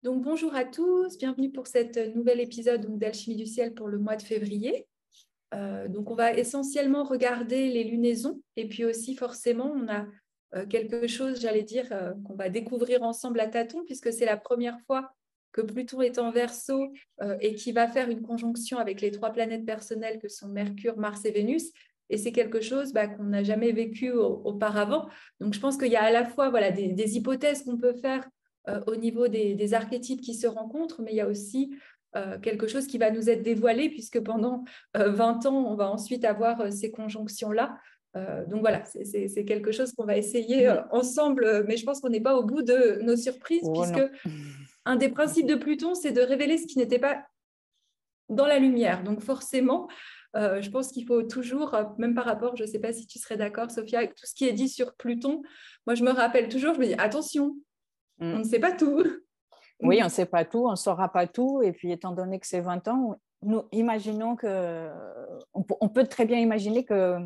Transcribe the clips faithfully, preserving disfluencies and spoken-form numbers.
Donc, bonjour à tous, bienvenue pour cet nouvel épisode d'Alchimie du ciel pour le mois de février. Euh, donc, on va essentiellement regarder les lunaisons et puis aussi, forcément, on a euh, quelque chose, j'allais dire, euh, qu'on va découvrir ensemble à tâtons puisque c'est la première fois que Pluton est en Verseau euh, et qui va faire une conjonction avec les trois planètes personnelles que sont Mercure, Mars et Vénus. Et c'est quelque chose bah, qu'on n'a jamais vécu au, auparavant. Donc, je pense qu'il y a à la fois voilà, des, des hypothèses qu'on peut faire euh, au niveau des, des archétypes qui se rencontrent, mais il y a aussi euh, quelque chose qui va nous être dévoilé, puisque pendant euh, vingt ans, on va ensuite avoir euh, ces conjonctions-là. Euh, donc voilà, c'est quelque chose qu'on va essayer euh, ensemble, mais je pense qu'on n'est pas au bout de nos surprises, Oh, puisque non. un des principes de Pluton, c'est de révéler ce qui n'était pas dans la lumière. Donc forcément, euh, je pense qu'il faut toujours, euh, même par rapport, je ne sais pas si tu serais d'accord, Sophia, avec tout ce qui est dit sur Pluton, moi je me rappelle toujours, je me dis, attention, Mm. on ne sait pas tout. Oui, on ne sait pas tout, on ne saura pas tout. Et puis, étant donné que c'est vingt ans, nous imaginons que. On, on peut très bien imaginer que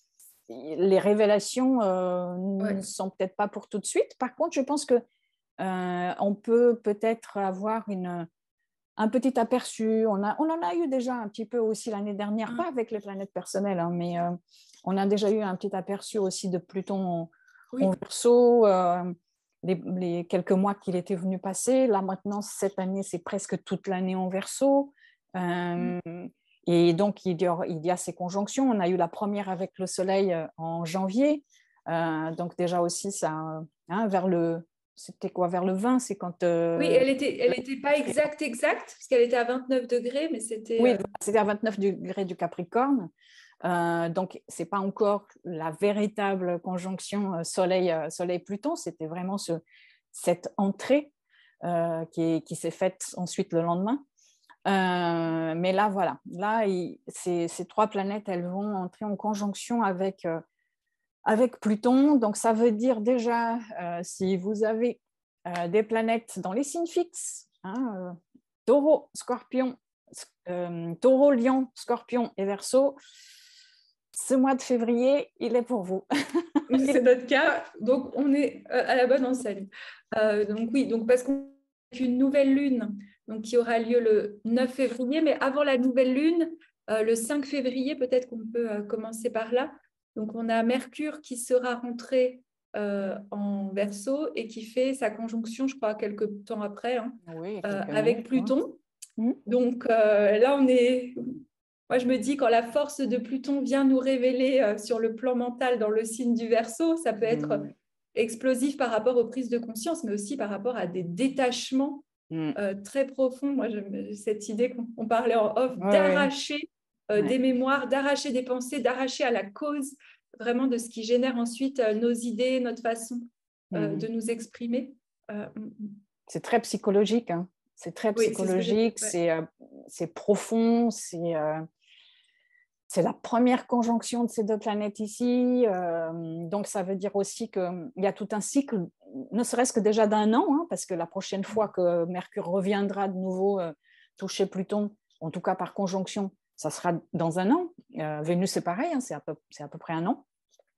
les révélations euh, Ouais. ne sont peut-être pas pour tout de suite. Par contre, je pense que euh, on peut peut-être avoir une, un petit aperçu. On, a, on en a eu déjà un petit peu aussi l'année dernière, Hein. pas avec les planètes personnelles, hein, mais euh, on a déjà eu un petit aperçu aussi de Pluton en, en Oui. Verseau. Euh, Les, les, quelques mois qu'il était venu passer. Là, maintenant, cette année, c'est presque toute l'année en Verseau. Euh, et donc, il y, a, il y a ces conjonctions. On a eu la première avec le Soleil en janvier. Euh, donc, déjà aussi, ça, hein, vers le, c'était quoi, vers le vingt, c'est quand... Oui, Euh, elle était, elle était pas exacte, exacte, parce qu'elle était à vingt-neuf degrés, mais c'était. oui, Euh... c'était à vingt-neuf degrés du Capricorne. Euh, donc, ce n'est pas encore la véritable conjonction Soleil, Soleil-Pluton, c'était vraiment ce, cette entrée euh, qui, qui s'est faite ensuite le lendemain. Euh, mais là, voilà, là, il, ces, ces trois planètes, elles vont entrer en conjonction avec, euh, avec Pluton. Donc, ça veut dire déjà, euh, si vous avez euh, des planètes dans les signes fixes, hein, euh, Taureau, Scorpion, euh, Taureau, Lion, Scorpion et Verseau, ce mois de février, il est pour vous. C'est notre cas, donc on est euh, à la bonne enseigne. Euh, donc oui, donc parce qu'on a une nouvelle lune, donc qui aura lieu le neuf février, mais avant la nouvelle lune, euh, le cinq février, peut-être qu'on peut euh, commencer par là. Donc on a Mercure qui sera rentré euh, en Verseau et qui fait sa conjonction, je crois, quelques temps après, hein, Oui, euh, quelques avec minutes. Hein. Pluton. Mmh. Donc euh, là, on est. Moi, je me dis, quand la force de Pluton vient nous révéler euh, sur le plan mental dans le signe du Verseau, ça peut être Mmh. explosif par rapport aux prises de conscience, mais aussi par rapport à des détachements Mmh. euh, très profonds. Moi, j'ai cette idée qu'on on parlait en off, Ouais, ouais. d'arracher euh, Ouais. des mémoires, d'arracher des pensées, d'arracher à la cause vraiment de ce qui génère ensuite euh, nos idées, notre façon euh, Mmh. de nous exprimer. Euh, C'est très psychologique. Hein. C'est très oui, c'est ce que j'ai. psychologique, Ouais. c'est, euh, c'est profond, c'est, euh, c'est la première conjonction de ces deux planètes ici. Euh, donc, ça veut dire aussi qu'il y a tout un cycle, ne serait-ce que déjà d'un an, hein, parce que la prochaine fois que Mercure reviendra de nouveau euh, toucher Pluton, en tout cas par conjonction, ça sera dans un an. Euh, Vénus, c'est pareil, hein, c'est, à peu, c'est à peu près un an.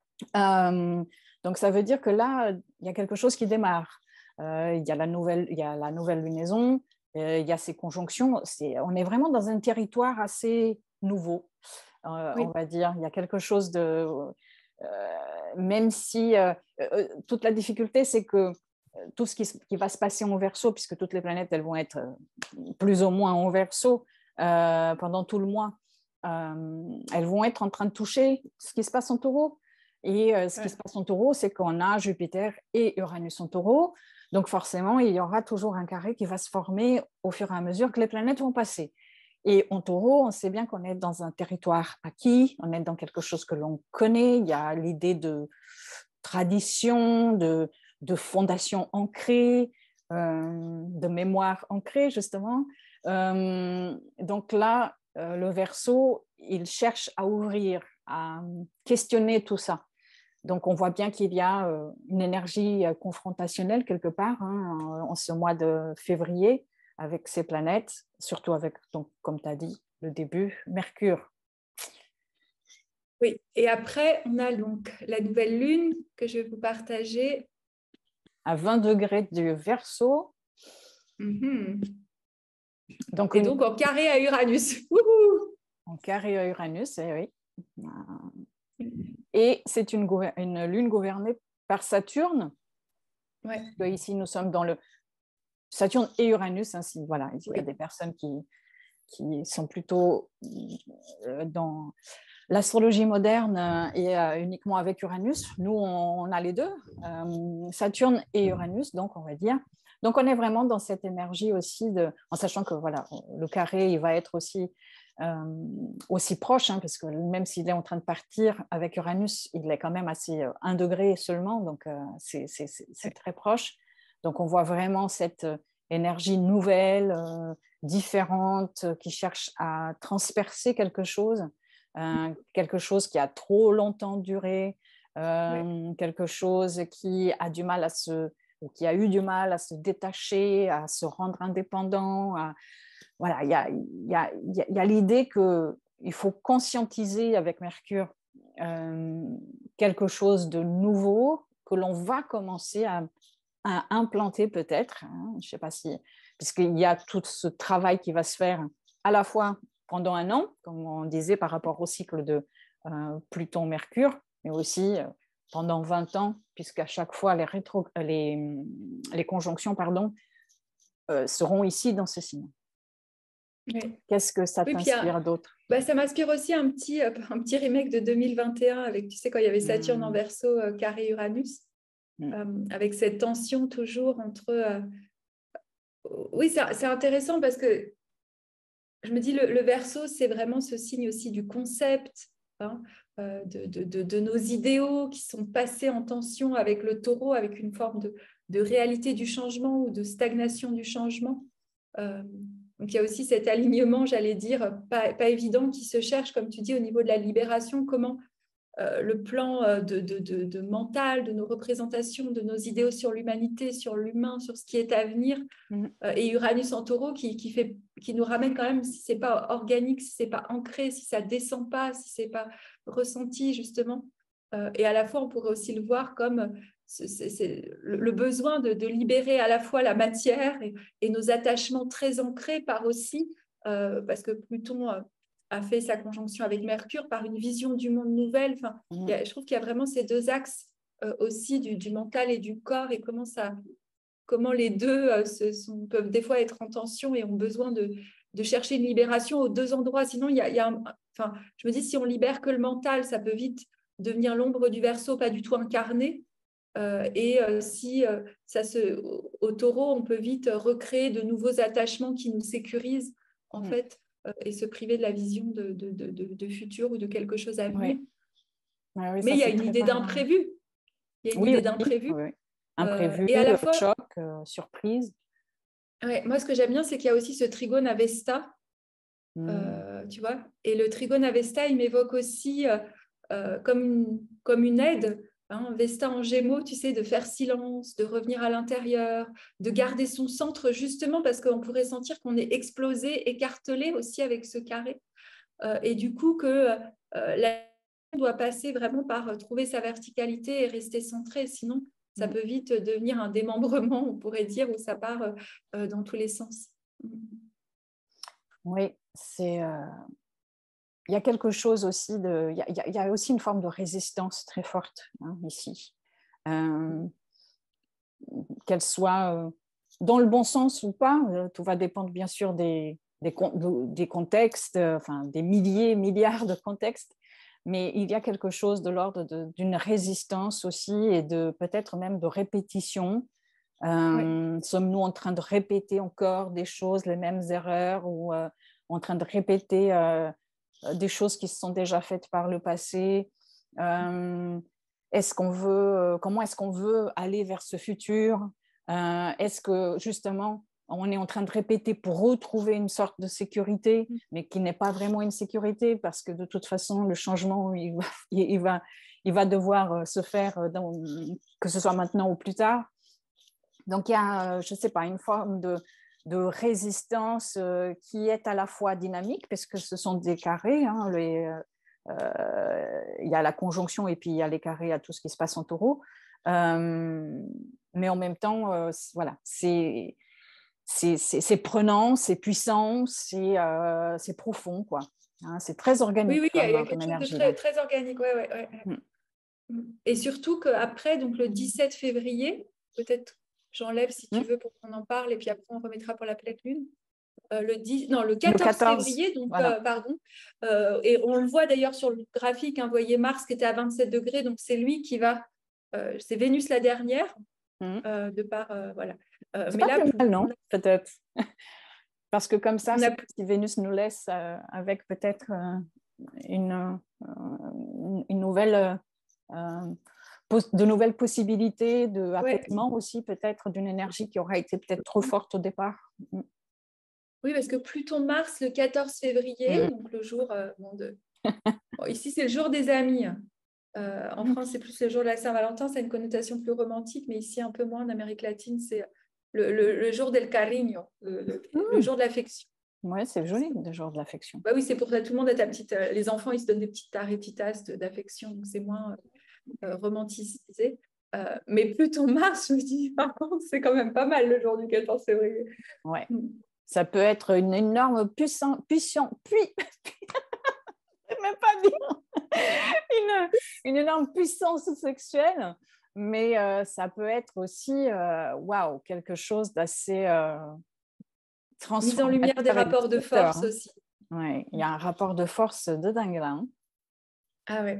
Euh, donc, ça veut dire que là, il y a quelque chose qui démarre. Euh, il y a la nouvelle, il y a la nouvelle lunaison, euh, il y a ces conjonctions. C'est, on est vraiment dans un territoire assez nouveau, euh, on Oui. va dire. Il y a quelque chose de... Euh, même si euh, euh, toute la difficulté, c'est que tout ce qui, qui va se passer en Verseau, puisque toutes les planètes, elles vont être plus ou moins en Verseau euh, pendant tout le mois, euh, elles vont être en train de toucher ce qui se passe en Taureau. Et euh, ce Ouais. qui se passe en Taureau, c'est qu'on a Jupiter et Uranus en Taureau. Donc forcément, il y aura toujours un carré qui va se former au fur et à mesure que les planètes vont passer. Et en Taureau, on sait bien qu'on est dans un territoire acquis, on est dans quelque chose que l'on connaît. Il y a l'idée de tradition, de, de fondation ancrée, euh, de mémoire ancrée, justement. Euh, donc là, euh, le Verseau, il cherche à ouvrir, à questionner tout ça. Donc, on voit bien qu'il y a euh, une énergie euh, confrontationnelle quelque part hein, en, en ce mois de février avec ces planètes, surtout avec, donc, comme tu as dit, le début, Mercure. Oui, et après, on a donc la nouvelle lune que je vais vous partager. À vingt degrés du Verseau. Mhm. Donc, Et une- donc en carré à Uranus. Wouhou. en carré à Uranus, eh oui. Et c'est une, gouver- une lune gouvernée par Saturne. Ouais. Parce que ici, nous sommes dans le Saturne et Uranus. Ainsi, voilà, il y a Oui. des personnes qui, qui sont plutôt euh, dans l'astrologie moderne euh, et euh, uniquement avec Uranus. Nous, on, on a les deux, euh, Saturne et Uranus, donc on va dire. Donc, on est vraiment dans cette énergie aussi, de, en sachant que voilà, le carré, il va être aussi, euh, aussi proche, hein, parce que même s'il est en train de partir avec Uranus, il est quand même assez euh, un degré seulement, donc euh, c'est, c'est, c'est, c'est très proche. Donc, on voit vraiment cette euh, énergie nouvelle, euh, différente, qui cherche à transpercer quelque chose, euh, quelque chose qui a trop longtemps duré, euh, oui. quelque chose qui a du mal à se ou qui a eu du mal à se détacher, à se rendre indépendant. À... Voilà, il y a, y a, y a l'idée qu'il faut conscientiser avec Mercure euh, quelque chose de nouveau que l'on va commencer à, à implanter peut-être. Hein, je ne sais pas si... Puisqu'il y a tout ce travail qui va se faire à la fois pendant un an, comme on disait par rapport au cycle de euh, Pluton-Mercure, mais aussi... Euh, pendant vingt ans, puisqu'à chaque fois, les, rétro, les, les conjonctions pardon, euh, seront ici dans ce signe. Oui. Qu'est-ce que ça oui, t'inspire d'autre? Bah, ça m'inspire aussi un petit, un petit remake de deux mille vingt et un, avec, tu sais, quand il y avait Saturne mmh. en Verseau, euh, carré Uranus, mmh. euh, avec cette tension toujours entre... Euh... Oui, c'est intéressant parce que je me dis, le, le Verseau, c'est vraiment ce signe aussi du concept, hein, euh, de, de, de, de nos idéaux qui sont passés en tension avec le Taureau, avec une forme de, de réalité du changement ou de stagnation du changement. Euh, donc, il y a aussi cet alignement, j'allais dire, pas, pas évident, qui se cherche, comme tu dis, au niveau de la libération, comment euh, le plan de, de, de, de mental, de nos représentations, de nos idéaux sur l'humanité, sur l'humain, sur ce qui est à venir, mmh. euh, et Uranus en Taureau qui, qui, fait, qui nous ramène quand même, si ce n'est pas organique, si ce n'est pas ancré, si ça ne descend pas, si ce n'est pas ressenti, justement. Euh, et à la fois, on pourrait aussi le voir comme c'est, c'est le, le besoin de, de libérer à la fois la matière et, et nos attachements très ancrés par aussi, euh, parce que Pluton... Euh, a fait sa conjonction avec Mercure par une vision du monde nouvelle. Enfin, mmh. y a, je trouve qu'il y a vraiment ces deux axes euh, aussi du, du mental et du corps et comment, ça, comment les deux euh, se, sont, peuvent des fois être en tension et ont besoin de, de chercher une libération aux deux endroits. Sinon, il y a, y a un, enfin, je me dis, si on libère que le mental, ça peut vite devenir l'ombre du Verseau, pas du tout incarné. Euh, et euh, si euh, ça se, au, au Taureau, on peut vite recréer de nouveaux attachements qui nous sécurisent, en mmh. fait. Et se priver de la vision de, de, de, de futur ou de quelque chose à venir. Oui. Ouais, oui, mais ça, il y a une idée d'imprévu. Il y a une oui, idée d'imprévu. Oui, oui. Imprévu, euh, et à la fois, choc, euh, surprise. Ouais, moi, ce que j'aime bien, c'est qu'il y a aussi ce trigone à Vesta. Mm. Euh, tu vois, et le trigone à Vesta, il m'évoque aussi euh, euh, comme, une, comme une aide. Hein, Vesta en Gémeaux, tu sais, de faire silence, de revenir à l'intérieur, de garder son centre, justement parce qu'on pourrait sentir qu'on est explosé, écartelé aussi avec ce carré. Euh, et du coup, que euh, la doit passer vraiment par trouver sa verticalité et rester centré. Sinon, ça peut vite devenir un démembrement, on pourrait dire, où ça part euh, dans tous les sens. Oui, c'est... Euh... Il y a quelque chose aussi de... Il y a, il y a aussi une forme de résistance très forte hein, ici. Euh, qu'elle soit euh, dans le bon sens ou pas, euh, tout va dépendre bien sûr des, des, des contextes, euh, enfin des milliers, milliards de contextes, mais il y a quelque chose de l'ordre d'une résistance aussi et de peut-être même de répétition. Euh, oui. Sommes-nous en train de répéter encore des choses, les mêmes erreurs ou euh, en train de répéter euh, des choses qui se sont déjà faites par le passé? euh, est-ce qu'on veut, comment est-ce qu'on veut aller vers ce futur? euh, Est-ce que justement on est en train de répéter pour retrouver une sorte de sécurité, mais qui n'est pas vraiment une sécurité parce que de toute façon le changement il va, il va, il va devoir se faire dans, que ce soit maintenant ou plus tard. Donc il y a, je ne sais pas, une forme de, de résistance euh, qui est à la fois dynamique, parce que ce sont des carrés, hein, les, euh, il y a la conjonction et puis il y a les carrés à tout ce qui se passe en Taureau. Euh, mais en même temps, euh, voilà, c'est, c'est, c'est, c'est prenant, c'est puissant, c'est, euh, c'est profond, quoi. Hein, c'est très organique Oui, oui, il y a, il y a comme, comme quelque chose de énergie, très, là. très organique. Ouais, ouais, ouais. Mm. Et surtout qu'après, donc le dix-sept février, peut-être j'enlève si tu Mm. veux pour qu'on en parle, et puis après on remettra pour la pleine lune. Euh, le dix, non, le Le quatorze quatorze, février, donc voilà. euh, pardon, euh, et on le voit d'ailleurs sur le graphique, hein, vous voyez Mars qui était à vingt-sept degrés, donc c'est lui qui va, euh, c'est Vénus la dernière, Mm. euh, de par, euh, voilà. Euh, C'est mais pas là, plus mal, non? on a, Peut-être. Parce que comme ça, on a, si Vénus nous laisse euh, avec peut-être euh, une, euh, une nouvelle, euh, de nouvelles possibilités ouais, d'apaisement aussi, peut-être d'une énergie qui aura été peut-être trop forte au départ. Mm. oui, parce que Pluton-Mars le quatorze février, Mm. donc le jour, euh, bon, de, bon, ici c'est le jour des amis. Euh, en France, c'est plus le jour de la Saint-Valentin, c'est une connotation plus romantique, mais ici un peu moins. En Amérique latine, c'est le, le, le jour del cariño, le, le, le jour de l'affection. Oui, c'est joli, le jour de l'affection. Bah oui, c'est pour ça tout le monde a ta petite. Euh, les enfants, ils se donnent des petites arrêtitas d'affection, donc c'est moins euh, romanticisé. Euh, mais Pluton Mars, je me dis, par contre, c'est quand même pas mal le jour du quatorze février. Ouais. Mm. Ça peut être une énorme puissance, puissance, puis, je ne même pas dire, une, une énorme puissance sexuelle, mais euh, ça peut être aussi, waouh, wow, quelque chose d'assez euh, Mise en lumière des transformateur et rapports de destructeur. force Hein. aussi. Ouais, il y a un rapport de force de dingue là. Hein. Ah ouais.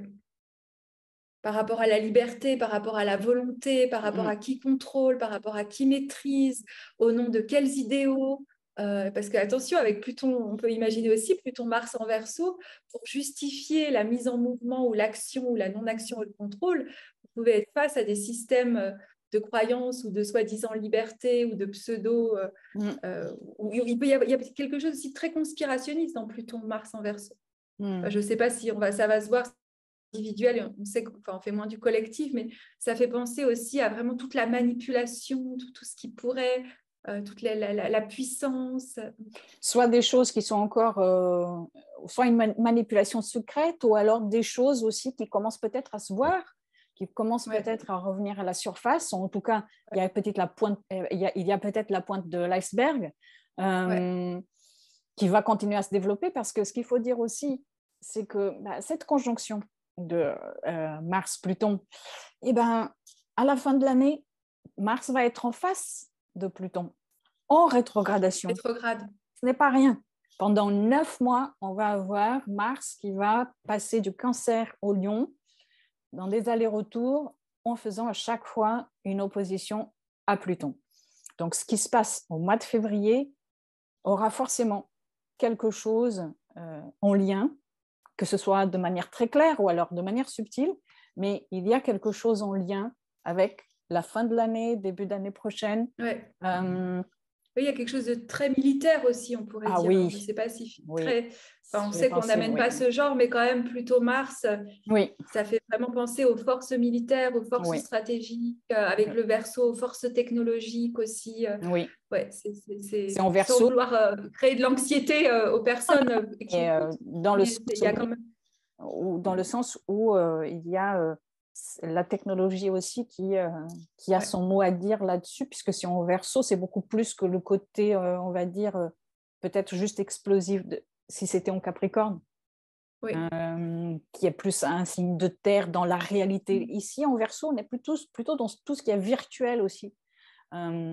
Par rapport à la liberté, par rapport à la volonté, par rapport Mm. à qui contrôle, par rapport à qui maîtrise, au nom de quels idéaux. Euh, parce que attention, avec Pluton, on peut imaginer aussi Pluton-Mars en Verseau, pour justifier la mise en mouvement ou l'action ou la non-action ou le contrôle, vous pouvez être face à des systèmes de croyances ou de soi-disant liberté ou de pseudo, euh, Mm. euh, où il, peut y avoir, il y a quelque chose aussi très conspirationniste dans Pluton-Mars en Verseau. Mm. Enfin, je ne sais pas si on va, ça va se voir individuel, on sait qu'on enfin, fait moins du collectif, mais ça fait penser aussi à vraiment toute la manipulation, tout, tout ce qui pourrait, euh, toute la, la, la, puissance. Soit des choses qui sont encore, euh, soit une man manipulation secrète, ou alors des choses aussi qui commencent peut-être à se voir, qui commencent ouais. peut-être à revenir à la surface. En tout cas, ouais. il y a peut-être la pointe, il y a, il y a peut-être la pointe de l'iceberg euh, ouais. qui va continuer à se développer, parce que ce qu'il faut dire aussi, c'est que bah, cette conjonction de euh, Mars-Pluton, eh ben, à la fin de l'année, Mars va être en face de Pluton, en rétrogradation. Rétrograde. Ce n'est pas rien. Pendant neuf mois, on va avoir Mars qui va passer du Cancer au Lion dans des allers-retours en faisant à chaque fois une opposition à Pluton. Donc, ce qui se passe au mois de février aura forcément quelque chose euh, en lien, que ce soit de manière très claire ou alors de manière subtile, mais il y a quelque chose en lien avec la fin de l'année, début d'année prochaine. Ouais. Euh, oui, il y a quelque chose de très militaire aussi, on pourrait ah dire. oui. Je ne sais pas si Oui. très... Enfin, on J'ai sait qu'on pensé, n'amène oui. pas ce genre, mais quand même plutôt Mars, oui. ça fait vraiment penser aux forces militaires, aux forces oui. stratégiques, euh, avec oui. le Verseau, aux forces technologiques aussi. Euh, oui. Ouais, c'est en Verseau. Sans vouloir euh, créer de l'anxiété euh, aux personnes. Euh, qui Et, euh, dans, le sens il y a quand même... où, dans le sens où euh, il y a euh, la technologie aussi qui, euh, qui a ouais. son mot à dire là-dessus, puisque si on Verseau, c'est beaucoup plus que le côté, euh, on va dire, euh, peut-être juste explosif, de, si c'était en Capricorne, oui. euh, qui est plus un signe de terre dans la réalité. Mmh. Ici, en Verseau, on est plutôt, plutôt dans tout ce qui est virtuel aussi. Euh,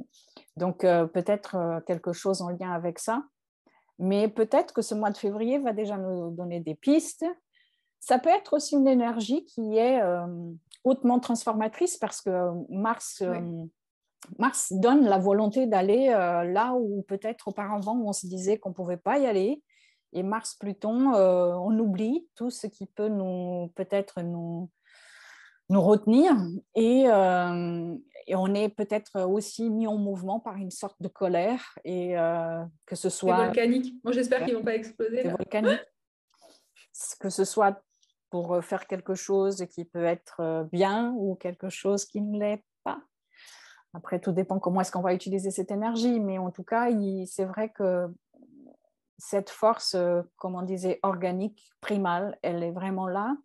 donc, euh, peut-être euh, quelque chose en lien avec ça. Mais peut-être que ce mois de février va déjà nous donner des pistes. Ça peut être aussi une énergie qui est euh, hautement transformatrice, parce que Mars, euh, oui. Mars donne la volonté d'aller euh, là où peut-être auparavant on se disait qu'on ne pouvait pas y aller. Et Mars-Pluton, euh, on oublie tout ce qui peut nous, peut-être nous, nous retenir. Et, euh, et on est peut-être aussi mis en mouvement par une sorte de colère, et euh, que ce soit... C'est volcanique. Moi, j'espère ouais. qu'ils ne vont pas exploser. C'est volcanique. Que ce soit pour faire quelque chose qui peut être bien ou quelque chose qui ne l'est pas. Après, tout dépend comment est-ce qu'on va utiliser cette énergie, mais en tout cas, il, c'est vrai que cette force, comme on disait, organique, primale, elle est vraiment là,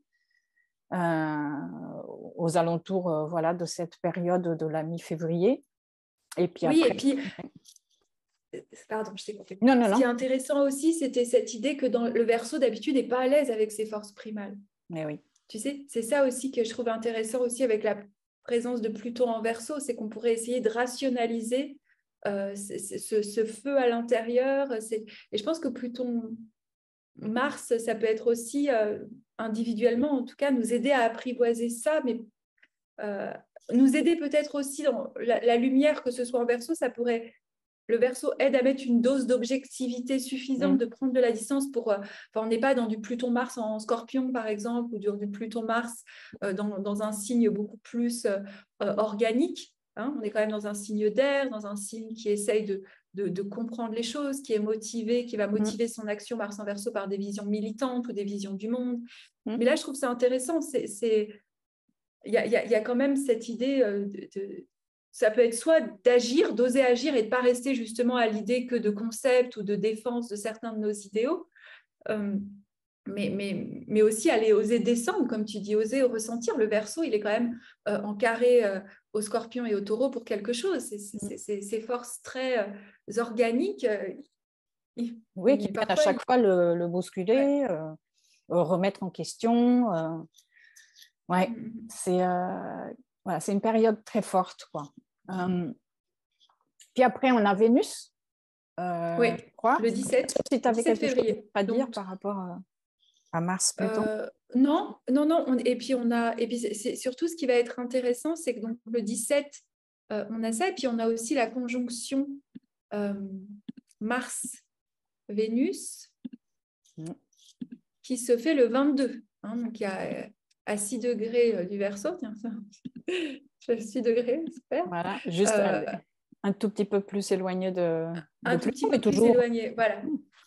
euh, aux alentours euh, voilà, de cette période de la mi-février. Et puis oui, après... et puis Pardon, je t'ai coupé. Non, non, Ce non. qui est intéressant aussi, c'était cette idée que dans le Verseau, d'habitude, n'est pas à l'aise avec ses forces primales. Mais oui. Tu sais, c'est ça aussi que je trouve intéressant aussi avec la présence de Pluton en Verseau, c'est qu'on pourrait essayer de rationaliser euh, ce, ce, ce feu à l'intérieur. Et je pense que Pluton, Mars, ça peut être aussi euh, individuellement, en tout cas, nous aider à apprivoiser ça, mais euh, nous aider peut-être aussi dans la, la lumière, que ce soit en Verseau, ça pourrait... Le Verseau aide à mettre une dose d'objectivité suffisante, mmh. de prendre de la distance pour... Euh, enfin, on n'est pas dans du Pluton-Mars en Scorpion, par exemple, ou du, du Pluton-Mars euh, dans, dans un signe beaucoup plus euh, organique. Hein. On est quand même dans un signe d'air, dans un signe qui essaye de, de, de comprendre les choses, qui est motivé, qui va motiver mmh. son action Mars en Verseau par des visions militantes ou des visions du monde. Mmh. Mais là, je trouve ça intéressant. C'est... c'est... Il y a, y a, y a quand même cette idée euh, de... de ça peut être soit d'agir, d'oser agir et de ne pas rester justement à l'idée que de concept ou de défense de certains de nos idéaux, euh, mais, mais, mais aussi aller oser descendre, comme tu dis, oser ressentir. Le Verseau, il est quand même euh, en carré euh, au Scorpion et au Taureau pour quelque chose. C'est ces forces très euh, organiques. Euh, il, oui, qui viennent à chaque il... fois le, le bousculer, ouais. euh, remettre en question. Euh... Ouais, mm-hmm. c'est... Euh... Voilà, c'est une période très forte, quoi. Euh, puis après, on a Vénus, euh, oui, je crois. Le dix-sept, si tu avais quelque février. chose à dire Donc, par rapport à, à Mars, Pluton. Euh, non, non, non. On, et puis, on a, et puis c'est, surtout, ce qui va être intéressant, c'est que donc, le dix-sept, euh, on a ça. Et puis, on a aussi la conjonction euh, Mars-Vénus mm. qui se fait le vingt-deux. Hein, donc, il y a à six degrés euh, du Verseau. Tiens, ça. six degrés, super. Voilà, juste euh, un tout petit peu plus éloigné de, un de tout Pluton, petit peu mais toujours... plus éloigné, voilà.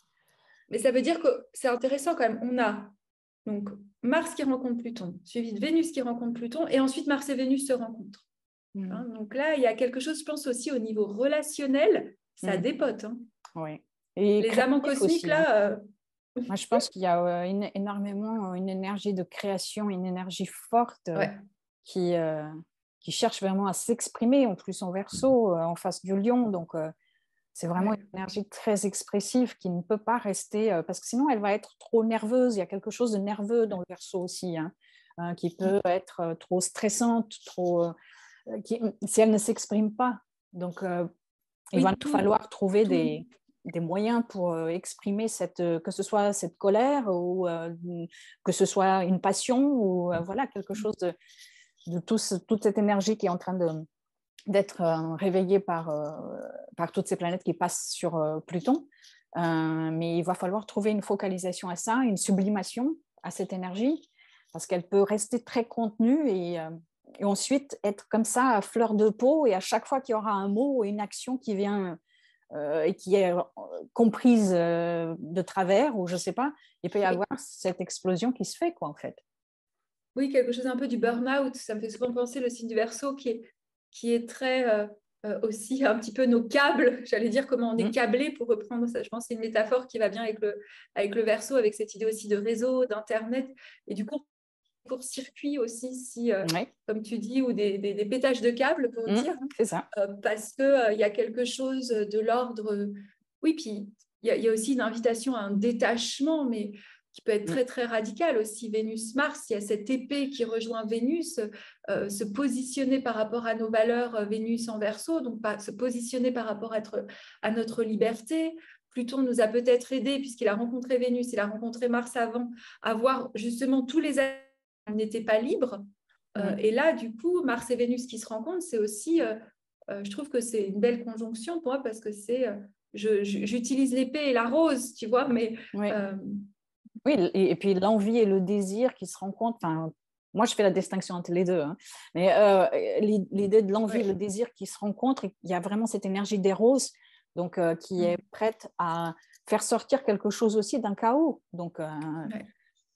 Mais ça veut dire que c'est intéressant quand même. On a donc Mars qui rencontre Pluton, suivi de Vénus qui rencontre Pluton, et ensuite Mars et Vénus se rencontrent. Mmh. Hein, donc là, il y a quelque chose, je pense aussi au niveau relationnel, ça mmh. dépote. Hein. Oui. Et les amants cosmiques, aussi, là... hein. Euh... Moi, je pense qu'il y a euh, une, énormément une énergie de création, une énergie forte euh, ouais. qui, euh, qui cherche vraiment à s'exprimer, en plus en Verseau, euh, en face du lion. Donc, euh, c'est vraiment ouais. une énergie très expressive qui ne peut pas rester, euh, parce que sinon, elle va être trop nerveuse. Il y a quelque chose de nerveux dans le Verseau aussi, hein, euh, qui peut être euh, trop stressante, trop, euh, qui, si elle ne s'exprime pas. Donc, euh, il oui, va tout, falloir trouver des, des moyens pour euh, exprimer cette, euh, que ce soit cette colère ou euh, que ce soit une passion ou euh, voilà, quelque chose de, de tout ce, toute cette énergie qui est en train de d'être euh, réveillée par, euh, par toutes ces planètes qui passent sur euh, Pluton. Euh, mais il va falloir trouver une focalisation à ça, une sublimation à cette énergie, parce qu'elle peut rester très contenue et, euh, et ensuite être comme ça à fleur de peau, et à chaque fois qu'il y aura un mot ou une action qui vient euh, et qui est comprise euh, de travers, ou je ne sais pas, il peut y avoir cette explosion qui se fait, quoi, en fait. Oui, quelque chose un peu du burn-out. Ça me fait souvent penser le signe du Verseau qui est qui est très euh, euh, aussi un petit peu nos câbles, j'allais dire comment on est câblé, pour reprendre ça. Je pense que c'est une métaphore qui va bien avec le, avec le Verseau, avec cette idée aussi de réseau, d'Internet, et du coup, court-circuit aussi, si, euh, oui. comme tu dis, ou des, des, des pétages de câbles, pour mmh, dire. C'est ça. Euh, parce qu'il euh, y a quelque chose de l'ordre... Oui, puis il y, y a aussi une invitation à un détachement, mais qui peut être très, très radical aussi. Vénus-Mars, il y a cette épée qui rejoint Vénus, euh, se positionner par rapport à nos valeurs, euh, Vénus en Verseau, donc pas, se positionner par rapport à, être, à notre liberté. Pluton nous a peut-être aidés, puisqu'il a rencontré Vénus, il a rencontré Mars avant, à voir justement tous les aspects où on n'était pas libre. Euh, mmh. Et là, du coup, Mars et Vénus qui se rencontrent, c'est aussi, euh, euh, je trouve que c'est une belle conjonction pour moi, parce que c'est, euh, je, je, j'utilise l'épée et la rose, tu vois, mais... Oui. Euh, Oui, et, et puis l'envie et le désir qui se rencontrent. Enfin, moi, je fais la distinction entre les deux. Hein. Mais euh, l'idée de l'envie et oui. le désir qui se rencontrent, il y a vraiment cette énergie des roses, donc euh, qui mmh. est prête à faire sortir quelque chose aussi d'un chaos. Donc, euh, ouais.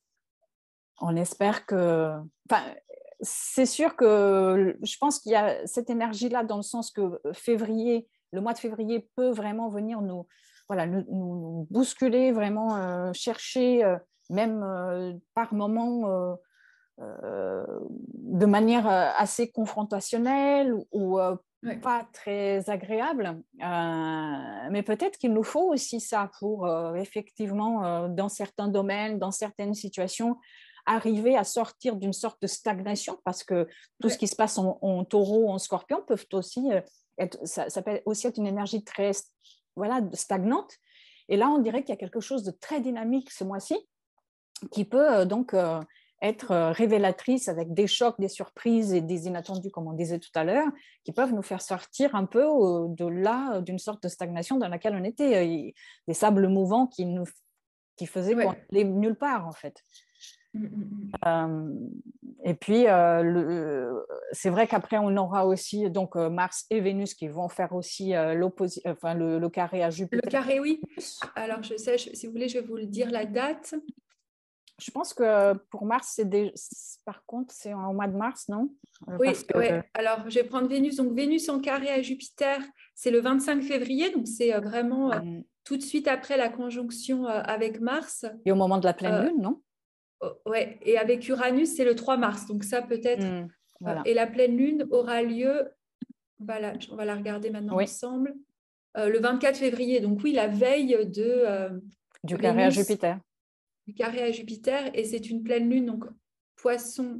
on espère que... Enfin, c'est sûr que je pense qu'il y a cette énergie-là, dans le sens que février, le mois de février peut vraiment venir nous... Voilà, nous, nous bousculer, vraiment euh, chercher, euh, même euh, par moments, euh, euh, de manière assez confrontationnelle, ou euh, Ouais. pas très agréable, euh, mais peut-être qu'il nous faut aussi ça pour euh, effectivement, euh, dans certains domaines, dans certaines situations, arriver à sortir d'une sorte de stagnation, parce que tout ce Ouais. qui se passe en, en taureau, en scorpion, peut aussi euh, être, ça, ça peut aussi être une énergie très voilà, stagnante. Et là, on dirait qu'il y a quelque chose de très dynamique ce mois-ci, qui peut euh, donc euh, être euh, révélatrice avec des chocs, des surprises et des inattendus, comme on disait tout à l'heure, qui peuvent nous faire sortir un peu euh, de là, d'une sorte de stagnation dans laquelle on était, euh, des sables mouvants qui, nous, qui faisaient qu'on Ouais. n'allait nulle part, en fait. Mm, mm, Euh, et puis, euh, le, c'est vrai qu'après, on aura aussi donc, euh, Mars et Vénus qui vont faire aussi euh, l'opposi- enfin, le, le carré à Le Jupiter. carré, oui. Alors, je sais, je- si vous voulez, je vais vous le dire la date. Je pense que pour Mars, c'est des... par contre, c'est au mois de mars, non? Parce Oui, que... ouais. Alors, je vais prendre Vénus. Donc, Vénus en carré à Jupiter, c'est le vingt-cinq février. Donc, c'est euh, vraiment euh, tout de suite après la conjonction euh, avec Mars. Et au moment de la pleine Euh, lune, non? oh, ouais. Et avec Uranus, c'est le trois mars. Donc, ça, peut-être. Mmh, Euh, voilà. et la pleine lune aura lieu, on va la, on va la regarder maintenant Oui, ensemble, euh, le vingt-quatre février. Donc, oui, la veille de euh, du carré à Vénus, Jupiter. du carré à Jupiter. Et c'est une pleine lune, donc poisson,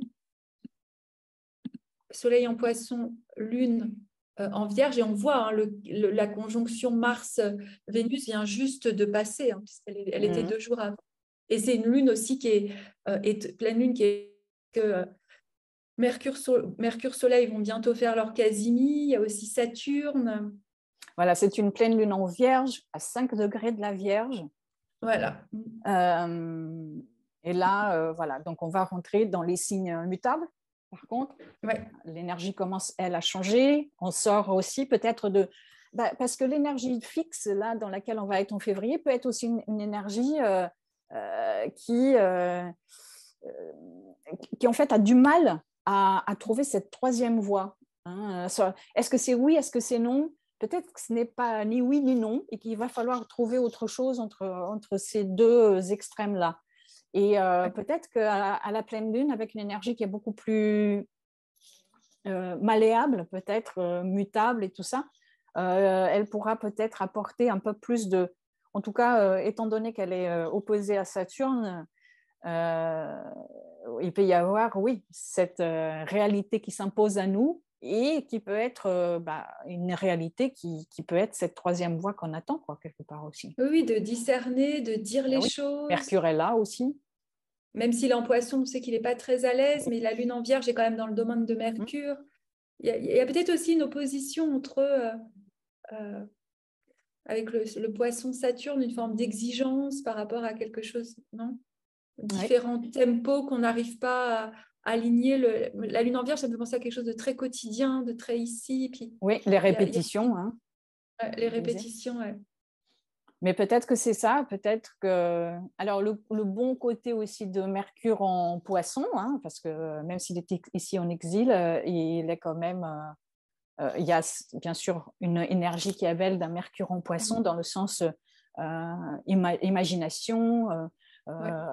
soleil en poisson, lune euh, en vierge. Et on voit hein, le, le, la conjonction Mars-Vénus vient juste de passer, hein, puisqu'elle elle était Mmh. deux jours avant. Et c'est une lune aussi qui est, euh, est pleine lune qui est que euh, Mercure, so Mercure, Soleil vont bientôt faire leur quasimi. Il y a aussi Saturne. Voilà, c'est une pleine lune en Vierge, à cinq degrés de la Vierge. Voilà. Euh, et là, euh, voilà, donc on va rentrer dans les signes mutables. Par contre, Ouais. l'énergie commence, elle, à changer. On sort aussi peut-être de... Bah, parce que l'énergie fixe, là, dans laquelle on va être en février, peut être aussi une, une énergie euh, euh, qui, euh, euh, qui, en fait, a du mal à, à trouver cette troisième voie. Hein. Est-ce que c'est oui, est-ce que c'est non? Peut-être que ce n'est pas ni oui ni non et qu'il va falloir trouver autre chose entre, entre ces deux extrêmes-là. Et euh, peut-être qu'à à la pleine lune, avec une énergie qui est beaucoup plus euh, malléable, peut-être euh, mutable et tout ça, euh, elle pourra peut-être apporter un peu plus de... En tout cas, euh, étant donné qu'elle est euh, opposée à Saturne, euh, il peut y avoir, oui, cette euh, réalité qui s'impose à nous et qui peut être euh, bah, une réalité qui, qui peut être cette troisième voie qu'on attend, quoi, quelque part aussi. Oui, oui, de discerner, de dire Ben les oui. choses. Mercure est là aussi. Même s'il est en poisson, on sait qu'il n'est pas très à l'aise, mais la lune en vierge est quand même dans le domaine de Hum, Mercure. Il y a, il y a peut-être aussi une opposition entre, euh, euh, avec le, le poisson Saturne, une forme d'exigence par rapport à quelque chose, non? oui. Différents tempos qu'on n'arrive pas à, à aligner. Le, la lune en vierge, ça me fait penser à quelque chose de très quotidien, de très ici. Puis Oui, les il y a, il y répétitions, hein, a les répétitions. Ouais. mais peut-être que c'est ça, peut-être que... Alors, le, le, bon côté aussi de Mercure en poisson, hein, parce que même s'il est ici en exil, euh, il est quand même... Euh, euh, il y a bien sûr une énergie qui est belle d'un Mercure en poisson dans le sens euh, ima imagination, euh, Ouais. euh,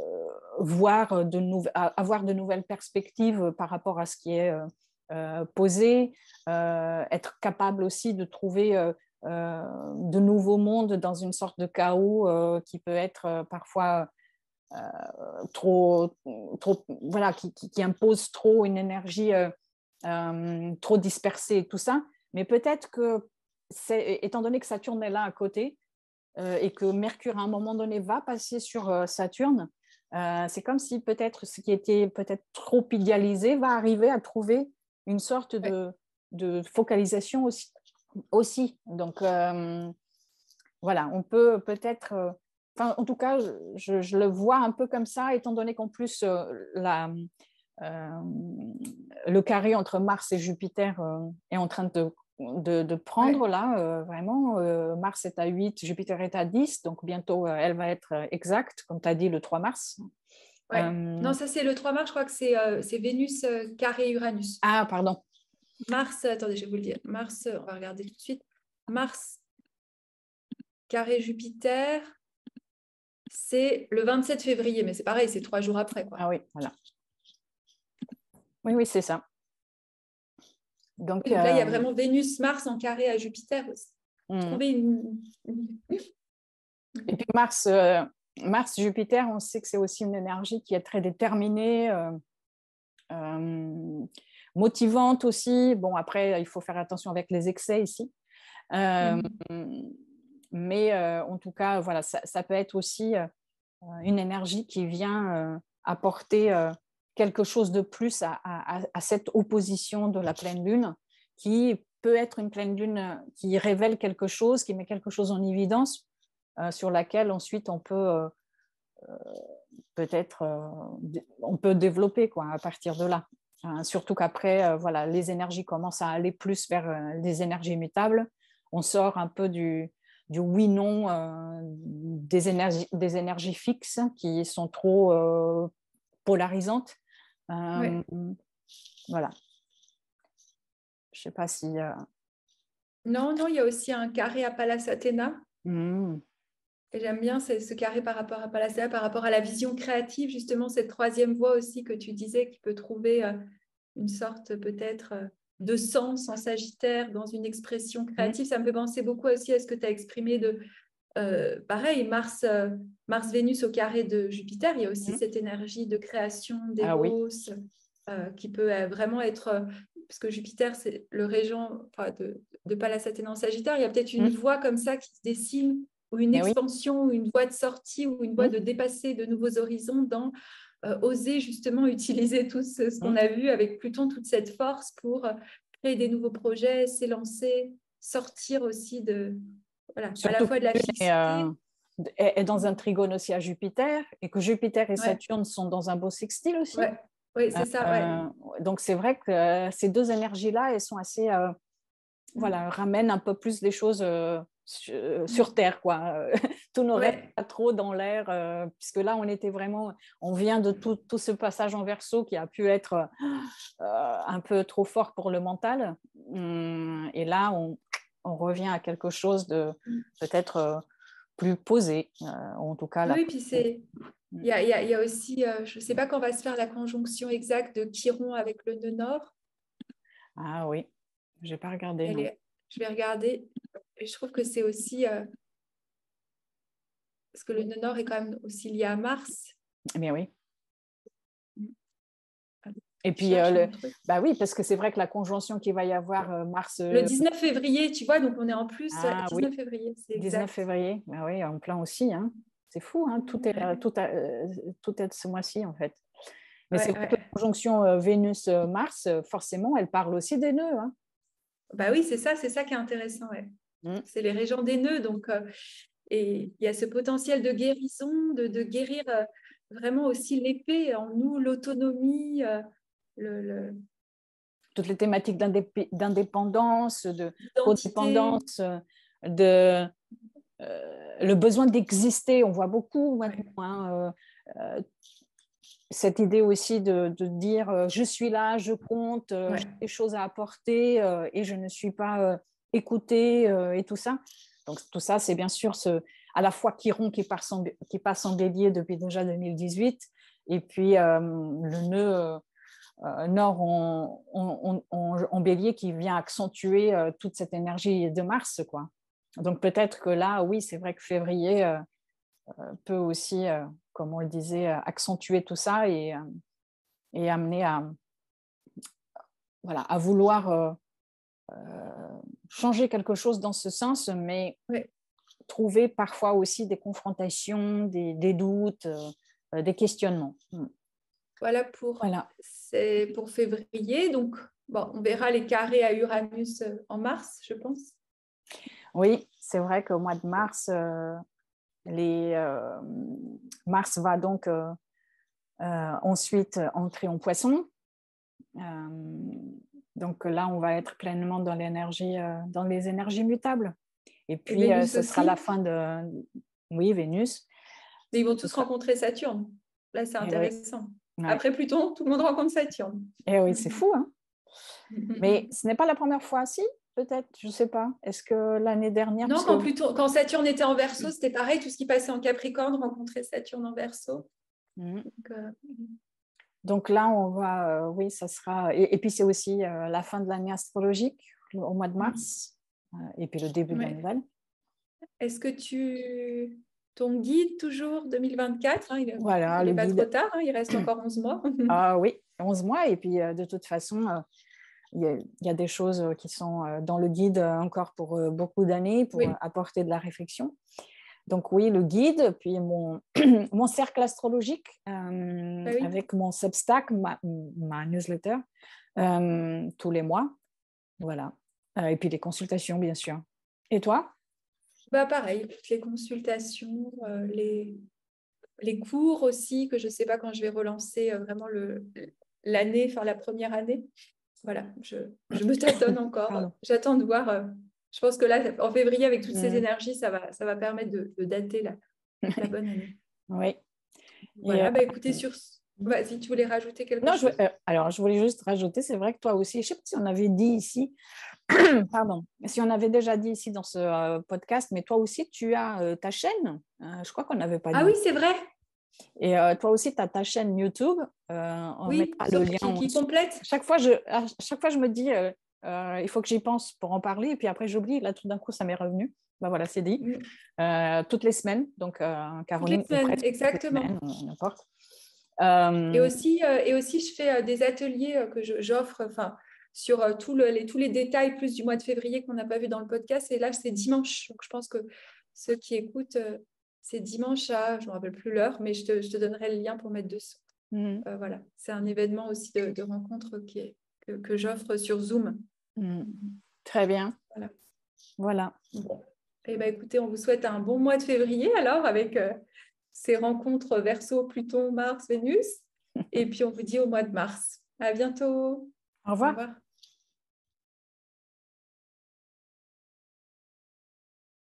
voir de avoir de nouvelles perspectives par rapport à ce qui est euh, euh, posé, euh, être capable aussi de trouver... Euh, Euh, de nouveaux mondes dans une sorte de chaos euh, qui peut être euh, parfois euh, trop, trop, voilà, qui, qui, qui impose trop une énergie euh, euh, trop dispersée et tout ça. Mais peut-être que, étant donné que Saturne est là à côté euh, et que Mercure à un moment donné va passer sur euh, Saturne, euh, c'est comme si peut-être ce qui était peut-être trop idéalisé va arriver à trouver une sorte Ouais. de, de focalisation aussi aussi. Donc, euh, voilà, on peut peut-être... Euh, enfin, en tout cas, je, je, le vois un peu comme ça, étant donné qu'en plus, euh, la, euh, le carré entre Mars et Jupiter euh, est en train de, de, de prendre, Ouais. là, euh, vraiment. Euh, Mars est à huit, Jupiter est à dix, donc bientôt, euh, elle va être exacte, comme tu as dit, le trois mars. Ouais. Euh, Non, ça c'est le trois mars, je crois que c'est euh, Vénus euh, carré Uranus. ah, pardon. Mars, attendez, je vais vous le dire. Mars, on va regarder tout de suite. Mars carré Jupiter, c'est le vingt-sept février, mais c'est pareil, c'est trois jours après, quoi. Ah oui, voilà. Oui, oui, c'est ça. Donc, donc là, il y a euh, vraiment Vénus-Mars en carré à Jupiter aussi. mm. Trouver une... Et puis Mars, euh, Mars-Jupiter, on sait que c'est aussi une énergie qui est très déterminée, euh, euh, motivante aussi. Bon, après, il faut faire attention avec les excès ici. Euh, mm. Mais euh, en tout cas, voilà, ça, ça peut être aussi euh, une énergie qui vient euh, apporter euh, quelque chose de plus à, à, à cette opposition de la pleine lune, qui peut être une pleine lune qui révèle quelque chose, qui met quelque chose en évidence, euh, sur laquelle ensuite on peut euh, euh, peut-être euh, on peut développer quoi, à partir de là. Hein, surtout qu'après, euh, voilà, les énergies commencent à aller plus vers euh, des énergies mutables. On sort un peu du, du oui-non, euh, des, énergies, des énergies fixes qui sont trop euh, polarisantes. Euh, Ouais. Voilà. Je ne sais pas si... Euh... Non, non, il y a aussi un carré à Pallas Athéna. Mmh. Et j'aime bien ce, ce carré par rapport à Pallas Athéna, par rapport à la vision créative, justement, cette troisième voie aussi que tu disais, qui peut trouver euh, une sorte peut-être euh, de sens en Sagittaire dans une expression créative. Mmh. Ça me fait penser beaucoup aussi à ce que tu as exprimé de, euh, pareil, Mars, euh, Mars-Vénus au carré de Jupiter. Il y a aussi mmh. cette énergie de création, d'éros, ah, oui. euh, qui peut euh, vraiment être... Euh, parce que Jupiter, c'est le régent enfin, de, de Pallas Athéna en Sagittaire. Il y a peut-être une mmh. voie comme ça qui se dessine, ou une Mais expansion, oui. ou une voie de sortie, ou une voie mmh. de dépasser de nouveaux horizons dans euh, oser justement utiliser tout ce, ce qu'on mmh. a vu avec Pluton, toute cette force pour euh, créer des nouveaux projets, s'élancer, sortir aussi de, voilà, à la fois de la fixité. Euh, est dans un trigone aussi à Jupiter, et que Jupiter et Saturne ouais. sont dans un beau sextile aussi. Ouais. Oui, c'est ça. Ouais. Euh, donc, c'est vrai que euh, ces deux énergies-là, elles sont assez... Euh, mmh. Voilà, ramènent un peu plus les choses... Euh, sur Terre, quoi. Tout ne reste ouais. pas trop dans l'air, euh, puisque là, on était vraiment, on vient de tout, tout ce passage en Verseau qui a pu être euh, un peu trop fort pour le mental. Et là, on, on revient à quelque chose de peut-être euh, plus posé, euh, en tout cas. Là. Oui, puis c'est... Il y a, il y a, il y a aussi, euh, je ne sais pas quand va se faire la conjonction exacte de Chiron avec le nœud nord. Ah oui, je n'ai pas regardé. Elle est... Je vais regarder. Et je trouve que c'est aussi... Euh... Parce que le nœud nord est quand même aussi lié à Mars. Eh bien oui. Et puis, euh, le... bah oui, parce que c'est vrai que la conjonction qu'il va y avoir euh, Mars... Euh... Le dix-neuf février, tu vois, donc on est en plus... Ah, dix-neuf oui. février, c'est exact. dix-neuf février, bah oui, en plein aussi. Hein. C'est fou, hein. Tout, est, ouais. tout, a, tout est ce mois-ci, en fait. Mais ouais, c'est vrai ouais. que la conjonction euh, Vénus-Mars, forcément, elle parle aussi des nœuds. Hein. Bah oui, c'est ça, c'est ça qui est intéressant. Ouais. Mm. C'est les régents des nœuds. Donc, euh, et il y a ce potentiel de guérison, de, de guérir euh, vraiment aussi l'épée en nous, l'autonomie, euh, le, le... toutes les thématiques d'indép- d'indépendance, de codépendance, de euh, le besoin d'exister. On voit beaucoup maintenant. Ouais. Hein, euh, cette idée aussi de, de dire euh, je suis là, je compte, euh, ouais. j'ai des choses à apporter euh, et je ne suis pas euh, écoutée euh, et tout ça. Donc tout ça, c'est bien sûr ce, à la fois Chiron qui passe en, qui passe en bélier depuis déjà deux mille dix-huit et puis euh, le nœud euh, nord en, en, en, en bélier qui vient accentuer euh, toute cette énergie de Mars, quoi. Donc peut-être que là, oui, c'est vrai que février euh, peut aussi, euh, comme on le disait, accentuer tout ça et, et amener à, voilà, à vouloir euh, euh, changer quelque chose dans ce sens, mais oui. trouver parfois aussi des confrontations, des, des doutes, euh, des questionnements. Voilà pour, voilà. C'est pour février. Donc, bon, on verra les carrés à Uranus en mars, je pense. Oui, c'est vrai qu'au mois de mars, euh, les, euh, Mars va donc euh, euh, ensuite entrer en Poisson. Euh, donc là, on va être pleinement dans l'énergie, euh, dans les énergies mutables. Et puis, Et euh, ce aussi. sera la fin de... Oui, Vénus. Mais ils vont tous sera... rencontrer Saturne. Là, c'est intéressant. Oui. Ouais. Après Pluton, tout le monde rencontre Saturne. Et oui, c'est fou. Hein. Mais ce n'est pas la première fois, si, peut-être, je ne sais pas. Est-ce que l'année dernière... Non, quand, que... Pluton, quand Saturne était en Verseau, c'était pareil. Tout ce qui passait en Capricorne rencontrait Saturne en Verseau. Mmh. Donc, euh... Donc là, on va, euh, oui, ça sera. Et, et puis c'est aussi euh, la fin de l'année astrologique au mois de mars, euh, et puis le début Ouais. de la nouvelle. Est-ce que tu... Ton guide, toujours deux mille vingt-quatre, hein, il n'est Voilà, le pas guide. trop tard, hein, il reste encore onze mois. Ah oui, onze mois. Et puis euh, de toute façon, euh, il y, a, il y a des choses qui sont euh, dans le guide euh, encore pour euh, beaucoup d'années pour Oui. euh, apporter de la réflexion. Donc oui, le guide, puis mon, mon cercle astrologique euh, Ah oui. avec mon Substack, ma, ma newsletter, euh, tous les mois. Voilà. Euh, et puis les consultations, bien sûr. Et toi? Bah pareil, toutes les consultations, euh, les, les cours aussi, que je ne sais pas quand je vais relancer euh, vraiment le, l'année, enfin la première année. Voilà, je, je me tâtonne encore. Pardon. J'attends de voir. Euh, je pense que là, en février, avec toutes ces Mmh. énergies, ça va, ça va permettre de, de dater la, la bonne année. Oui. Voilà, Et, bah écoutez, euh, sur... Vas-y, tu voulais rajouter quelque non, je, chose? euh, alors, je voulais juste rajouter, c'est vrai que toi aussi, je ne sais pas si on avait dit ici, pardon, si on avait déjà dit ici dans ce euh, podcast, mais toi aussi, tu as euh, ta chaîne. Euh, je crois qu'on n'avait pas Ah dit. oui, c'est vrai. Et euh, toi aussi, tu as ta chaîne YouTube. Euh, on Oui, mettra sur, le lien. qui, qui complète. Chaque fois, je, à chaque fois, je me dis, euh, euh, il faut que j'y pense pour en parler. Et puis après, j'oublie. Là, tout d'un coup, ça m'est revenu. Ben voilà, c'est dit. Mm. Euh, toutes les semaines. Donc, euh, Caroline, Toutes les ou semaines, presque exactement. toutes les semaines, n'importe. Et Euh, aussi, euh, et aussi, je fais euh, des ateliers euh, que je, j'offre enfin, sur euh, tout le, les, tous les détails plus du mois de février qu'on n'a pas vu dans le podcast. Et là, c'est dimanche. Donc, je pense que ceux qui écoutent, euh, c'est dimanche à, je ne me rappelle plus l'heure, mais je te, je te donnerai le lien pour mettre dessus. mm, Euh, voilà, c'est un événement aussi de, de rencontre qui est, que, que j'offre sur Zoom. mm. Très bien. Voilà. Voilà. Bon. Eh bien, écoutez, on vous souhaite un bon mois de février alors avec euh, ces rencontres Verseau, Pluton, Mars, Vénus. Et puis, on vous dit au mois de mars. À bientôt. Au Au revoir. revoir.